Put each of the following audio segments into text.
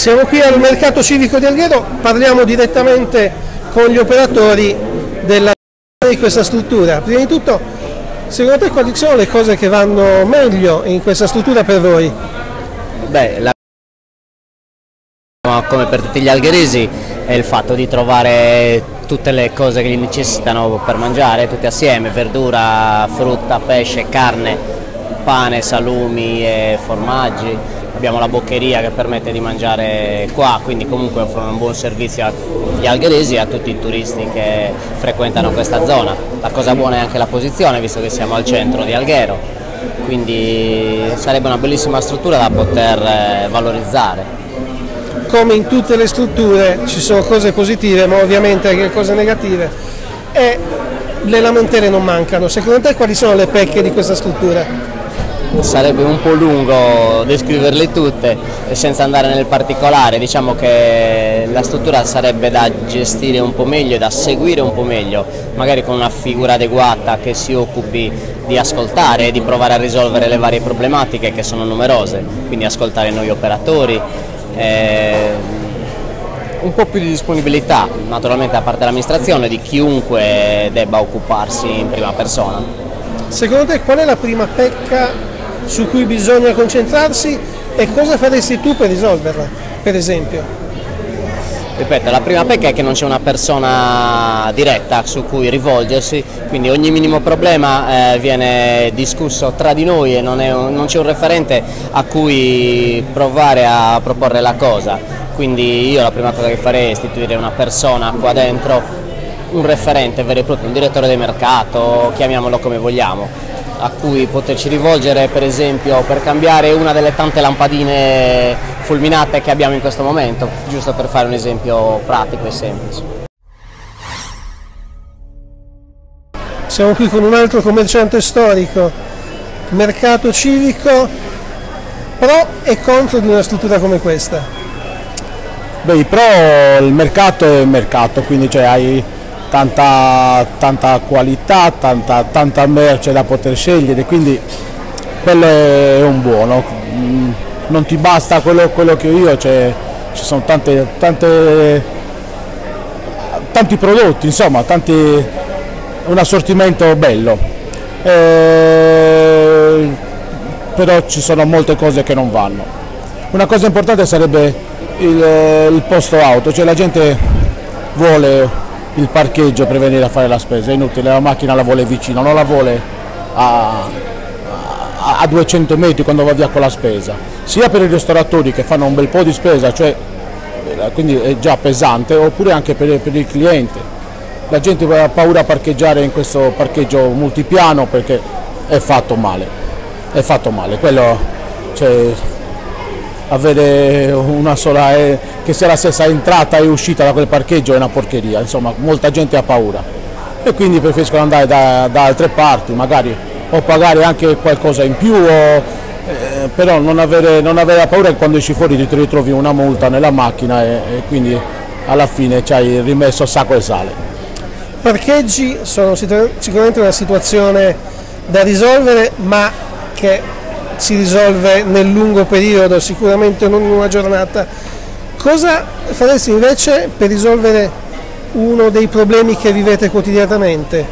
Siamo qui al mercato civico di Alghero, parliamo direttamente con gli operatori di questa struttura. Prima di tutto, secondo te quali sono le cose che vanno meglio in questa struttura per voi? Beh, come per tutti gli algheresi è il fatto di trovare tutte le cose che gli necessitano per mangiare, tutte assieme: verdura, frutta, pesce, carne, pane, salumi e formaggi. Abbiamo la boccheria che permette di mangiare qua, quindi comunque offrono un buon servizio agli algheresi e a tutti i turisti che frequentano questa zona. La cosa buona è anche la posizione, visto che siamo al centro di Alghero, quindi sarebbe una bellissima struttura da poter valorizzare. Come in tutte le strutture ci sono cose positive, ma ovviamente anche cose negative, e le lamentele non mancano. Secondo te quali sono le pecche di questa struttura? Sarebbe un po' lungo descriverle tutte e senza andare nel particolare. Diciamo che la struttura sarebbe da gestire un po' meglio e da seguire un po' meglio, magari con una figura adeguata che si occupi di ascoltare e di provare a risolvere le varie problematiche, che sono numerose, quindi ascoltare noi operatori, un po' più di disponibilità naturalmente da parte dell'amministrazione, di chiunque debba occuparsi in prima persona. Secondo te qual è la prima pecca su cui bisogna concentrarsi e cosa faresti tu per risolverla, per esempio? Ripeto, la prima pecca è che non c'è una persona diretta su cui rivolgersi, quindi ogni minimo problema viene discusso tra di noi e non c'è un referente a cui provare a proporre la cosa. Quindi io la prima cosa che farei è istituire una persona qua dentro, un referente vero e proprio, un direttore del mercato, chiamiamolo come vogliamo, a cui poterci rivolgere, per esempio per cambiare una delle tante lampadine fulminate che abbiamo in questo momento, giusto per fare un esempio pratico e semplice. Siamo qui con un altro commerciante storico, mercato civico, pro e contro di una struttura come questa. Beh, i pro, il mercato è il mercato, quindi hai tanta qualità, tanta merce da poter scegliere, quindi quello è un buono. Non ti basta quello che ho io, ci sono tanti prodotti, insomma, un assortimento bello, però ci sono molte cose che non vanno. Una cosa importante sarebbe il posto auto, cioè la gente vuole il parcheggio per venire a fare la spesa, è inutile, la macchina la vuole vicino, non la vuole a 200 metri quando va via con la spesa, sia per i ristoratori che fanno un bel po' di spesa, cioè, quindi è già pesante, oppure anche per il cliente. La gente ha paura a parcheggiare in questo parcheggio multipiano perché è fatto male, quello, cioè, avere una sola che sia la stessa entrata e uscita da quel parcheggio è una porcheria, insomma molta gente ha paura e quindi preferiscono andare da altre parti, magari o pagare anche qualcosa in più, però non avere la paura che quando esci fuori ti ritrovi una multa nella macchina e quindi alla fine ci hai rimesso sacco e sale. Parcheggi sono sicuramente una situazione da risolvere, ma che si risolve nel lungo periodo, sicuramente non in una giornata. Cosa faresti invece per risolvere uno dei problemi che vivete quotidianamente?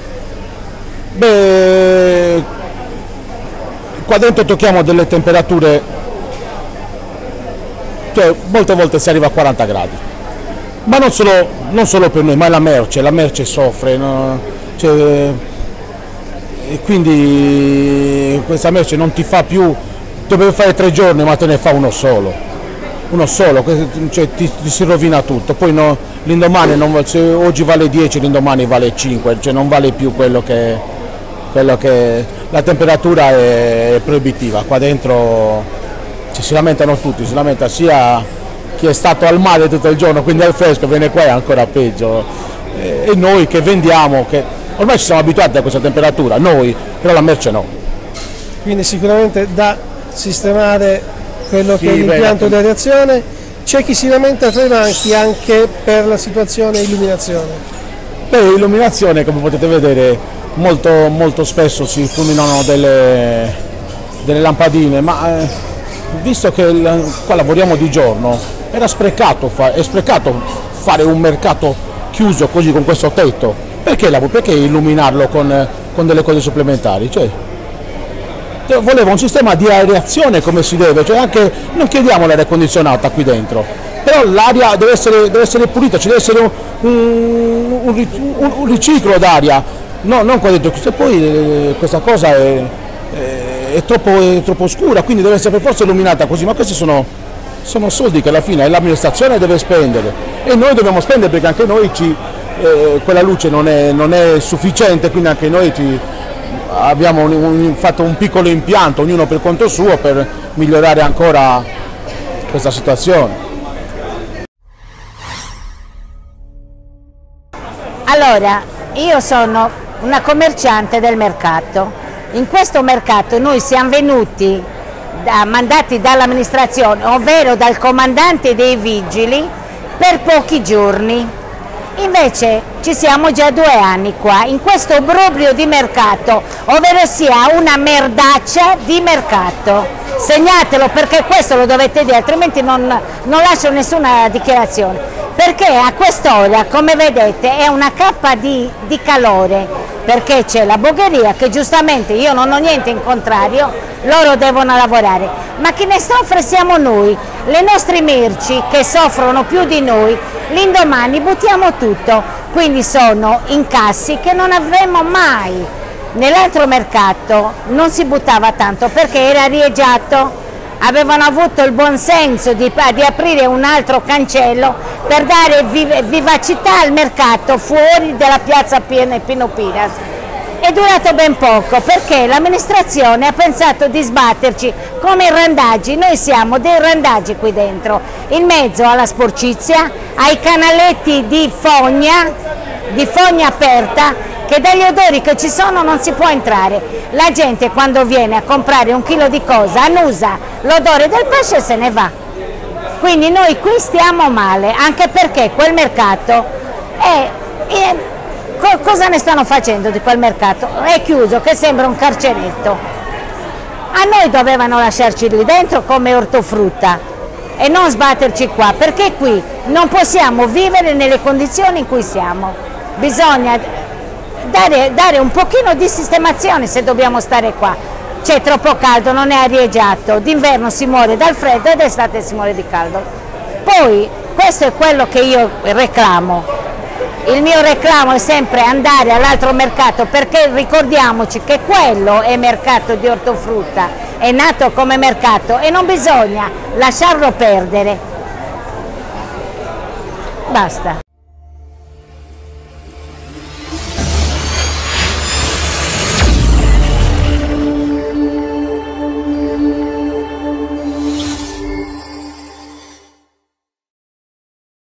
Beh, qua dentro tocchiamo delle temperature, cioè molte volte si arriva a 40 gradi, ma non solo per noi, ma la merce soffre, no? E quindi questa merce non ti fa più, doveva fare 3 giorni ma te ne fa uno solo, cioè ti si rovina tutto, poi no, l'indomani se oggi vale 10, l'indomani vale 5, cioè non vale più quello che la temperatura è proibitiva. Qua dentro si lamentano tutti, si lamenta sia chi è stato al mare tutto il giorno, quindi al fresco, viene qua è ancora peggio, e noi che vendiamo, che ormai ci siamo abituati a questa temperatura, noi, però la merce no. Quindi sicuramente da sistemare quello che è l'impianto di areazione. C'è chi si lamenta tra i banchi anche per la situazione illuminazione. Beh, illuminazione, come potete vedere, molto spesso si illuminano delle lampadine, ma visto che qua lavoriamo di giorno, Era sprecato, è sprecato fare un mercato chiuso così con questo tetto. Perché illuminarlo con delle cose supplementari? Cioè, voleva un sistema di areazione come si deve, cioè anche non chiediamo l'aria condizionata qui dentro, però l'aria deve essere pulita, ci deve essere un riciclo d'aria, no, non qua dentro. Se poi questa cosa è troppo scura, quindi deve essere per forza illuminata così, ma questi sono soldi che alla fine l'amministrazione deve spendere e noi dobbiamo spendere, perché anche noi quella luce non è sufficiente, quindi anche noi abbiamo fatto un piccolo impianto, ognuno per conto suo, per migliorare ancora questa situazione. Allora, io sono una commerciante del mercato. In questo mercato noi siamo venuti mandati dall'amministrazione, ovvero dal comandante dei vigili, per pochi giorni. Invece ci siamo già 2 anni qua, in questo obbrobrio di mercato, ovvero sia una merdaccia di mercato. Segnatelo, perché questo lo dovete dire, altrimenti non lascio nessuna dichiarazione. Perché a quest'ora, come vedete, è una cappa di calore, perché c'è la bogheria che giustamente, io non ho niente in contrario, loro devono lavorare, ma chi ne soffre siamo noi, le nostre merci che soffrono più di noi, l'indomani buttiamo tutto, quindi sono incassi che non avremmo mai. Nell'altro mercato non si buttava tanto perché era arieggiato, avevano avuto il buon senso di aprire un altro cancello per dare vivacità al mercato fuori dalla piazza Pino Pinas. È durato ben poco perché l'amministrazione ha pensato di sbatterci come i randaggi. Noi siamo dei randaggi qui dentro, in mezzo alla sporcizia, ai canaletti di fogna aperta, che dagli odori che ci sono non si può entrare. La gente quando viene a comprare 1 chilo di cosa annusa l'odore del pesce e se ne va. Quindi noi qui stiamo male, anche perché quel mercato cosa ne stanno facendo di quel mercato? È chiuso, che sembra un carceretto. A noi dovevano lasciarci lì dentro come ortofrutta e non sbatterci qua, perché qui non possiamo vivere nelle condizioni in cui siamo. Bisogna dare un pochino di sistemazione se dobbiamo stare qua. C'è troppo caldo, non è arieggiato, d'inverno si muore dal freddo e d'estate si muore di caldo. Poi questo è quello che io reclamo. Il mio reclamo è sempre andare all'altro mercato, perché ricordiamoci che quello è mercato di ortofrutta, è nato come mercato e non bisogna lasciarlo perdere. Basta.